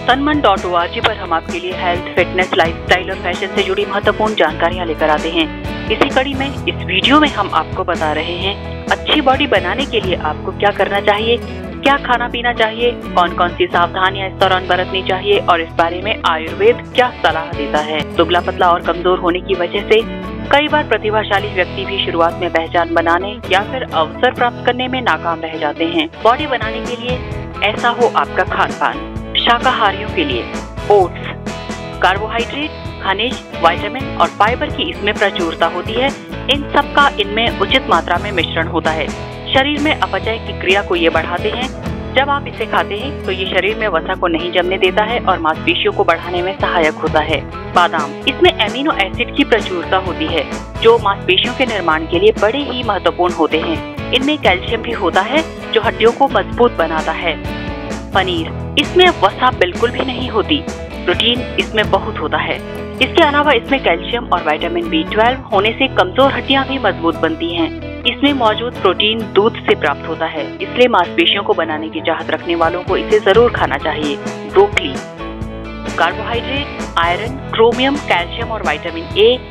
tanman.org पर हम आपके लिए हेल्थ, फिटनेस, लाइफस्टाइल और फैशन से जुड़ी महत्वपूर्ण जानकारियाँ लेकर आते हैं। इसी कड़ी में इस वीडियो में हम आपको बता रहे हैं अच्छी बॉडी बनाने के लिए आपको क्या करना चाहिए, क्या खाना पीना चाहिए, कौन कौन सी सावधानियां इस दौरान बरतनी चाहिए और इस बारे में आयुर्वेद क्या सलाह देता है। दुबला पतला और कमजोर होने की वजह से कई बार प्रतिभाशाली व्यक्ति भी शुरुआत में पहचान बनाने या फिर अवसर प्राप्त करने में नाकाम रह जाते हैं। बॉडी बनाने के लिए ऐसा हो आपका खान पान। शाकाहारियों के लिए ओट्स, कार्बोहाइड्रेट, खनिज, विटामिन और फाइबर की इसमें प्रचुरता होती है। इन सब का इनमें उचित मात्रा में मिश्रण होता है। शरीर में अपचय की क्रिया को ये बढ़ाते हैं। जब आप इसे खाते हैं तो ये शरीर में वसा को नहीं जमने देता है और मांसपेशियों को बढ़ाने में सहायक होता है। बादाम, इसमें एमिनो एसिड की प्रचुरता होती है जो मांसपेशियों के निर्माण के लिए बड़े ही महत्वपूर्ण होते हैं। इनमें कैल्शियम भी होता है जो हड्डियों को मजबूत बनाता है। पनीर, इसमें वसा बिल्कुल भी नहीं होती। प्रोटीन इसमें बहुत होता है। इसके अलावा इसमें कैल्शियम और विटामिन B12 होने से कमजोर हड्डियां भी मजबूत बनती हैं। इसमें मौजूद प्रोटीन दूध से प्राप्त होता है, इसलिए मांसपेशियों को बनाने की चाहत रखने वालों को इसे जरूर खाना चाहिए। Broccoli, carbohydrate, iron, chromium, calcium और विटामिन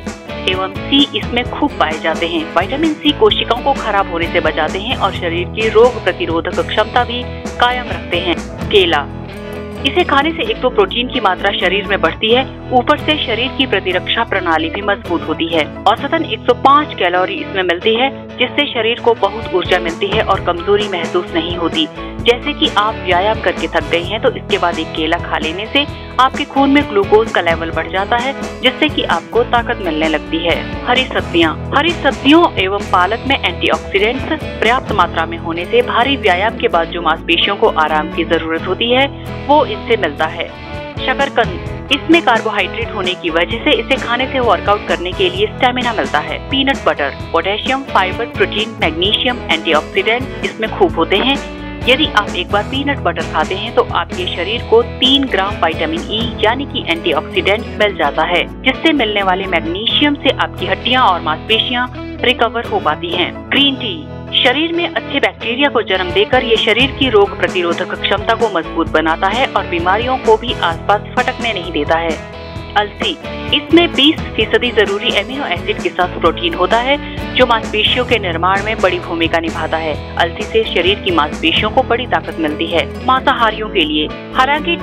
A एवं C इसमें खूब पाए जाते हैं। विटामिन C कोशिकाओं को खराब होने से बचाते हैं और शरीर की रोग प्रतिरोधक क्षमता भी कायम रखते हैं। केला, इसे खाने से एक तो प्रोटीन की मात्रा शरीर में बढ़ती है, ऊपर से शरीर की प्रतिरक्षा प्रणाली भी मजबूत होती है। औसतन 105 कैलोरी इसमें मिलती है, जिससे शरीर को बहुत ऊर्जा मिलती है और कमजोरी महसूस नहीं होती। जैसे कि आप व्यायाम करके थक गए हैं तो इसके बाद एक केला खा लेने से आपके खून में ग्लूकोज का लेवल बढ़ जाता है, जिससे कि आपको ताकत मिलने लगती है। हरी सब्जियों एवं पालक में एंटीऑक्सीडेंट्स पर्याप्त मात्रा में होने से भारी व्यायाम के बाद जो मांसपेशियों को आराम की जरूरत होती है वो इनसे मिलता है। शकरकंद, इसमें कार्बोहाइड्रेट होने की वजह से इसे खाने से वर्कआउट करने के लिए स्टेमिना मिलता है। Peanut butter, potassium, fibre, protein, magnesium, antioxidant इसमें खूब होते हैं। यदि आप एक बार पीनट बटर खाते हैं तो आपके शरीर को 3 ग्राम विटामिन E यानी कि एंटीऑक्सीडेंट मिल जाता है, जिससे मिलने वाले मैग्नीशियम से आपकी हड्डियां और मांसपेशियां रिकवर हो पाती हैं। ग्रीन टी, शरीर में अच्छे बैक्टीरिया को जन्म देकर ये शरीर की रोग प्रतिरोधक क्षमता को मजबूत बनाता है और बीमारियों को भी आसपास फटकने नहीं देता है। अलसी, इसमें 20% जरूरी एमिनो एसिड के साथ प्रोटीन होता है जो मांसपेशियों के निर्माण में बड़ी भूमिका निभाता है। अलसी से शरीर की मांसपेशियों को बड़ी ताकत मिलती है। मांसाहारियों के लिए, हालांकि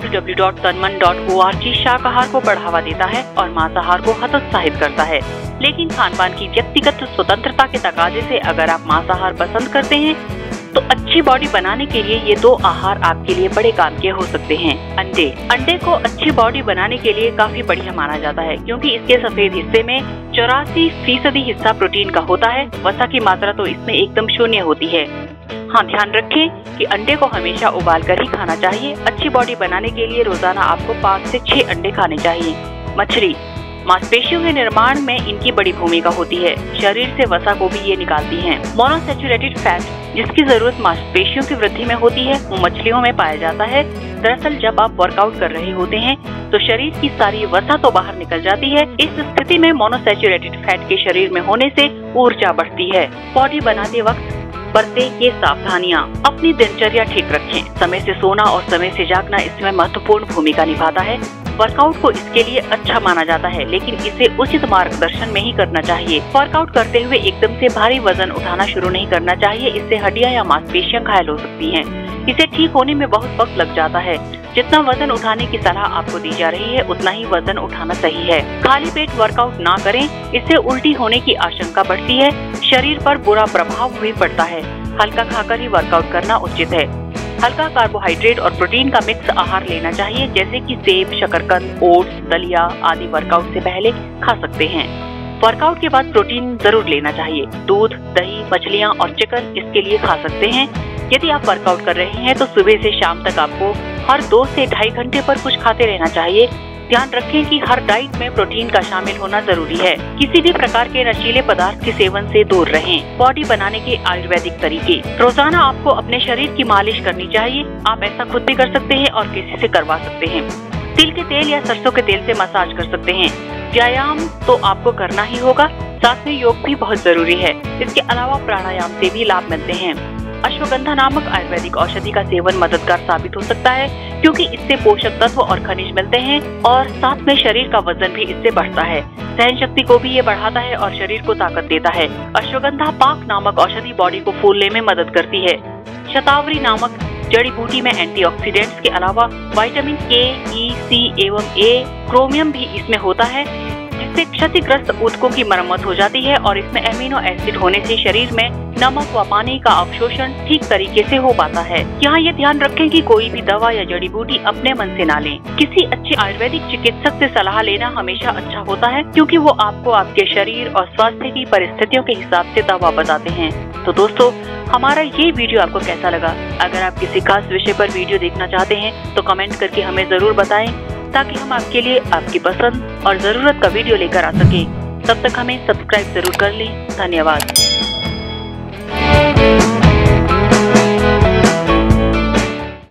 www.tanman.org शाकाहार को बढ़ावा देता है और मांसाहार को हतोत्साहित करता है, लेकिन खानपान की व्यक्तिगत स्वतंत्रता के तकाजे से अगर आप मांसाहार पसंद करते हैं तो अच्छी बॉडी बनाने के लिए ये 2 आहार आपके लिए बड़े काम के हो सकते हैं। अंडे को अच्छी बॉडी बनाने के लिए काफी बढ़िया माना जाता है, क्योंकि इसके सफेद हिस्से में 84% हिस्सा प्रोटीन का होता है। वसा की मात्रा तो इसमें एकदम शून्य होती है। हाँ, ध्यान रखें कि अंडे को हमेशा उबाल कर ही खाना चाहिए। अच्छी बॉडी बनाने के लिए रोजाना आपको 5 से 6 अंडे खाने चाहिए। मछली, मांसपेशियों के निर्माण में इनकी बड़ी भूमिका होती है। शरीर से वसा को भी ये निकालती हैं। मोनोसैचुरेटेड फैट, जिसकी जरूरत मांसपेशियों की वृद्धि में होती है, वो मछलियों में पाया जाता है। दरअसल जब आप वर्कआउट कर रहे होते हैं तो शरीर की सारी वसा तो बाहर निकल जाती है। इस स्थिति में मोनोसैचुरेटेड फैट के शरीर में होने से ऊर्जा बढ़ती है। बॉडी बनाते वक्त बरते ये सावधानियां। अपनी दिनचर्या ठीक रखें। समय से सोना और समय से जागना इसमें महत्वपूर्ण भूमिका निभाता है। वर्कआउट को इसके लिए अच्छा माना जाता है, लेकिन इसे उचित मार्गदर्शन में ही करना चाहिए। वर्कआउट करते हुए एकदम से भारी वजन उठाना शुरू नहीं करना चाहिए, इससे हड्डियां या मांसपेशियां घायल हो सकती हैं। इसे ठीक होने में बहुत वक्त लग जाता है। जितना वजन उठाने की सलाह आपको दी जा रही है उतना ही वजन उठाना सही है। खाली पेट वर्कआउट ना करें, इससे उल्टी होने की आशंका बढ़ती है। शरीर पर बुरा प्रभाव भी पड़ता है। हल्का खाकर ही वर्कआउट करना उचित है। हल्का कार्बोहाइड्रेट और प्रोटीन का मिक्स आहार लेना चाहिए, जैसे कि सेब, शकरकंद, ओट्स, दलिया आदि वर्कआउट से पहले खा सकते हैं। वर्कआउट के बाद प्रोटीन जरूर लेना चाहिए। दूध, दही, मछलियाँ और चिकन इसके लिए खा सकते हैं। यदि आप वर्कआउट कर रहे हैं तो सुबह से शाम तक आपको हर 2 से ढाई घंटे पर कुछ खाते रहना चाहिए। ध्यान रखें कि हर डाइट में प्रोटीन का शामिल होना जरूरी है। किसी भी प्रकार के नशीले पदार्थ के सेवन से दूर रहें। बॉडी बनाने के आयुर्वेदिक तरीके, रोजाना आपको अपने शरीर की मालिश करनी चाहिए। आप ऐसा खुद भी कर सकते हैं और किसी से करवा सकते हैं। तिल के तेल या सरसों के तेल से मसाज कर सकते हैं। व्यायाम तो आपको करना ही होगा, साथ में योग भी बहुत जरूरी है। इसके अलावा प्राणायाम से भी लाभ मिलते हैं। अश्वगंधा नामक आयुर्वेदिक औषधि का सेवन मददगार साबित हो सकता है, क्योंकि इससे पोषक तत्व और खनिज मिलते हैं और साथ में शरीर का वजन भी इससे बढ़ता है। सहन शक्ति को भी ये बढ़ाता है और शरीर को ताकत देता है। अश्वगंधा पाक नामक औषधि बॉडी को फूलने में मदद करती है। शतावरी नामक जड़ी बूटी में एंटीऑक्सीडेंट्स के अलावा विटामिन के, ई, सी एवं ए, क्रोमियम भी इसमें होता है, जिससे क्षतिग्रस्त ऊतकों की मरम्मत हो जाती है और इसमें एमिनो एसिड होने से शरीर में नमक व पानी का अवशोषण ठीक तरीके से हो पाता है। यहाँ ये ध्यान रखें कि कोई भी दवा या जड़ी बूटी अपने मन से ना लें। किसी अच्छे आयुर्वेदिक चिकित्सक से सलाह लेना हमेशा अच्छा होता है, क्योंकि वो आपको आपके शरीर और स्वास्थ्य की परिस्थितियों के हिसाब से दवा बताते हैं। तो दोस्तों, हमारा ये वीडियो आपको कैसा लगा? अगर आप किसी खास विषय पर वीडियो देखना चाहते हैं तो कमेंट करके हमें जरूर बताएं, ताकि हम आपके लिए आपकी पसंद और जरूरत का वीडियो लेकर आ सके। तब तक हमें सब्सक्राइब जरूर कर लें। धन्यवाद।